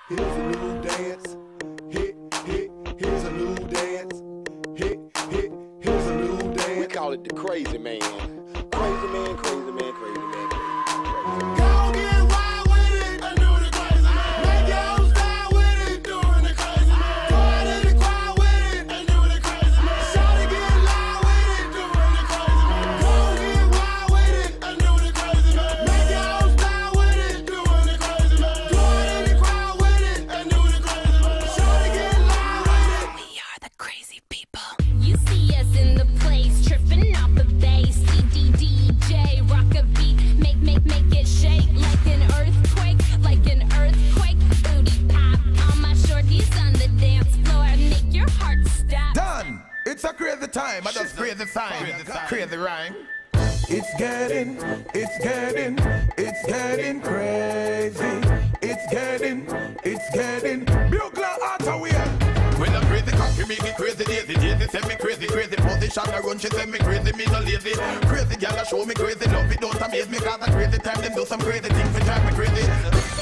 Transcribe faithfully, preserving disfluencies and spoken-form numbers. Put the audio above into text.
here's a new dance. Hit, hit, here's a new dance. Hit, hit, here's a new dance. We call it the crazy man. Crazy man, crazy man, crazy man, crazy man. Go get wild with it and do the crazy man. Make your style with it, doing the crazy man. Go out in the crowd with it and do the crazy man. Shout it, get loud with it, doing the crazy man. Go get wild with it and do the crazy man. Make your style with it, doing the crazy man. Go out in the crowd with it and do the crazy man. Shout it, get loud with it. We are the crazy people. You see us in the place, tripping off the bass. C D D J, rock a beat, make, make, make it shake like an earthquake, like an earthquake. Booty pop, all my shorties on the dance floor, make your heart stop. Done! It's a crazy time, I just crazy sign, crazy rhyme. It's getting, it's getting, it's getting crazy. It's getting, it's getting, Bugler out of way. When I'm crazy cocky, make me crazy daisy. Daisy send me crazy, crazy position. I run, she send me crazy, me no lazy. Crazy gal, show me crazy love. It don't amaze me, cause a crazy time, them do some crazy things to drive me crazy.